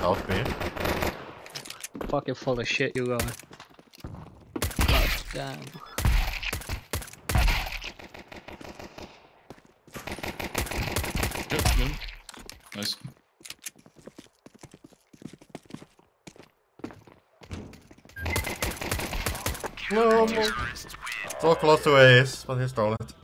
Help me. Fucking full of shit, you guys. God damn. Good, good. Nice. No, so close to Ace, but he stole it.